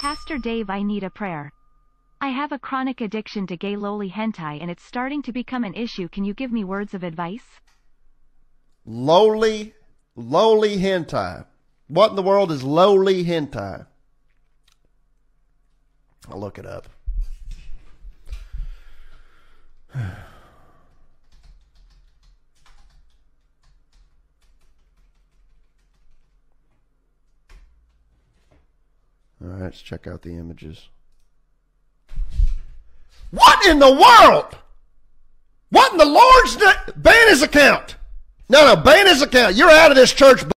Pastor Dave, I need a prayer. I have a chronic addiction to gay lowly hentai and it's starting to become an issue. Can you give me words of advice? Lowly hentai. What in the world is lowly hentai? I'll look it up. All right, let's check out the images. What in the world? What in the Lord's name? Ban his account. No, ban his account. You're out of this church.